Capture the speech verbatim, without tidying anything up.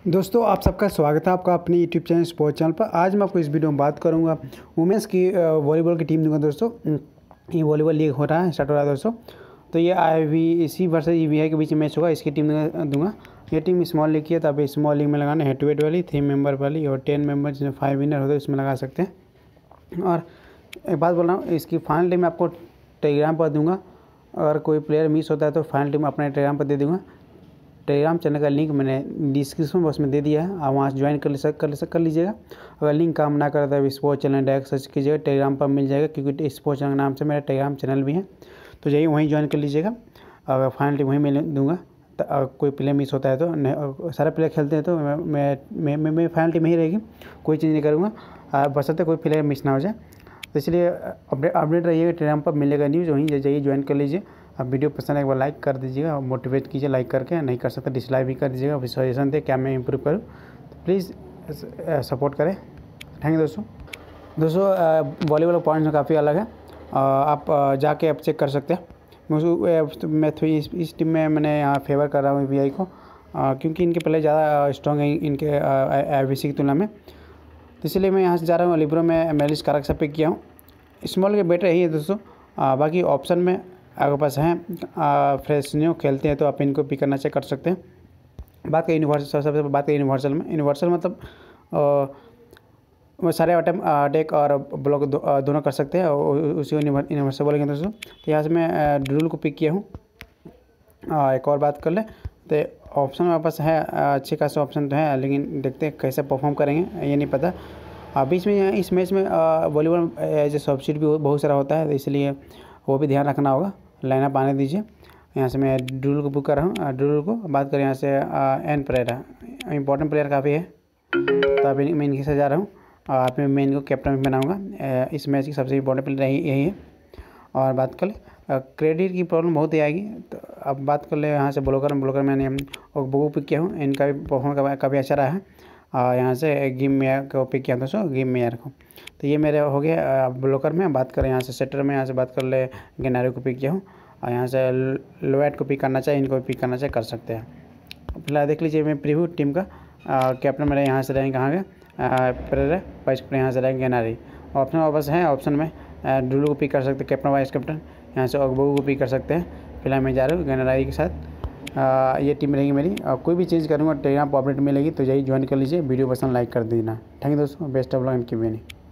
दोस्तों आप सबका स्वागत है आपका अपने यूट्यूब चैनल स्पोर्ट्स चैनल पर। आज मैं आपको इस वीडियो में बात करूंगा वुमेंस की वॉलीबॉल की टीम दूंगा। दोस्तों ये वॉलीबॉल लीग हो रहा है, स्टार्ट हो रहा है दोस्तों। तो ये आई वी इसी वर्ष ई वी आई के बीच में मैच होगा, इसकी टीम दूंगा। ये टीम स्मॉल लीग की है, तो आप स्मॉल लीग में लगाना हेड टू हेड वाली थ्री मेंबर वाली और टेन मेंबर जिसमें फाइव विनर होते हैं उसमें लगा सकते हैं। और एक बात बोल रहा हूँ, इसकी फाइनल टीम आपको टेलीग्राम पर दूंगा। अगर कोई प्लेयर मिस होता है तो फाइनल टीम अपने टेलीग्राम पर दे दूँगा। टेलीग्राम चैनल का लिंक मैंने डिस्क्रिप्शन बॉक्स में दे दिया है, आप वहाँ से ज्वाइन कर सक कर सक कर लीजिएगा। अगर लिंक काम ना करता है स्पोर्ट्स चैनल डायरेक्ट सर्च कीजिएगा, टेलीग्राम पर मिल जाएगा, क्योंकि स्पोर्ट्स चैनल के नाम से मेरा टेलीग्राम चैनल भी है। तो जाइए वहीं ज्वाइन कर लीजिएगा। अगर फाइनल टीम वहीं मैं दूँगा, तो अगर कोई प्लेयर मिस होता है तो सारे प्लेयर खेलते हैं तो मैं मैं मैं फाइनल टीम ही रहेगी, कोई चीज़ नहीं करूँगा, बशर्ते कोई प्लेयर मिस ना हो जाए। तो इसलिए अपडेट अपडेट रहिएगा, टेलीग्राम पर मिलेगा न्यूज़, वहीं जाइए ज्वाइन कर लीजिए। अब वीडियो पसंद है एक बार लाइक कर दीजिएगा और मोटिवेट कीजिए लाइक करके, नहीं कर सकते डिसलाइक भी कर दीजिएगा। फिर सजेशन दे क्या मैं इंप्रूव करूँ, तो प्लीज़ सपोर्ट करें। थैंक यू दोस्तों। दोस्तों वॉलीबॉल पॉइंट्स में काफ़ी अलग है, आप जाके आप चेक कर सकते हैं। मुझे मैं इस, इस टीम में मैंने यहाँ फेवर कर रहा हूँ वी आई को, क्योंकि इनके प्लेयर ज़्यादा स्ट्रॉन्ग है इनके आई वी सी की तुलना में। तो इसलिए मैं यहाँ से जा रहा हूँ लिब्रो में मेलिस कारक से पिक किया हूँ। स्मॉल के बेटर यही है दोस्तों। आ, बाकी ऑप्शन में आपके पास हैं फ्रेशनियो खेलते हैं तो आप इनको पिक करना चेक कर सकते हैं। बात करें यूनिवर्सल, सबसे बात करें यूनिवर्सल में। यूनिवर्सल मतलब वो सारे अटैक अटैक और ब्लॉक दो, दोनों कर सकते हैं, उसी यूनिवर्सल बोलेंगे दोस्तों। तो यहाँ से मैं ड्रूल को पिक किया हूँ। एक और बात कर ले तो ऑप्शन मेरे पास है, अच्छे खासे ऑप्शन तो है, लेकिन देखते हैं कैसे परफॉर्म करेंगे ये नहीं पता। अभी इसमें इस मैच में वॉलीबॉल एज ए सब्सिट्यूट भी बहुत सारा होता है, तो इसलिए वो भी ध्यान रखना होगा। लाइनअप आने दीजिए। यहाँ से मैं ड्रूल को बुक कर रहा हूँ। ड्रूल को बात करें यहाँ से एन प्लेयर है, इंपॉर्टेंट प्लेयर काफ़ी है, तो अभी मैं इनके साथ जा रहा हूँ। आप मैं इनको कैप्टन बनाऊँगा। इस मैच की सबसे इंपॉर्टेंट प्लेयर यही है। और बात कर ले क्रेडिट की प्रॉब्लम बहुत ही आएगी, तो अब बात कर ले यहाँ से ब्लॉकर ब्लॉकर मैंने बगू पिक किया हूँ। इनका भी परफॉर्म काफ़ी अच्छा रहा है। और यहाँ से गिम मेयर को पिक किया दोस्तों, गिम मेयर को। तो ये मेरे हो गया ब्लॉकर में। बात करें यहाँ से सेटर में, यहाँ से बात कर ले गेनारी को पिक किया हूँ। और यहाँ से लोएट को पिक करना चाहिए, इनको पिक करना चाहिए, कर सकते हैं। फिलहाल देख लीजिए मैं प्रीव्यू टीम का। कैप्टन मेरे यहाँ से रहेंगे कहाँ गए प्रेयर, वाइस कैप्टन यहाँ से रहेंगे गेनारी। ऑप्शन वापस है, ऑप्शन में डुलू को पिक कर सकते हैं, कैप्टन वाइस कैप्टन। यहाँ से अगबू को पिक कर सकते हैं। फिलहाल मैं जा रहा हूँ गेनारी के साथ। आ, ये टीम रहेगी मेरी। और कोई भी चेंज करूँगा टेलीग्राम पर अपडेट मिलेगी, तो यही ज्वाइन कर लीजिए। वीडियो पसंद लाइक कर देना। थैंक यू दोस्तों, best of luck and keep winning.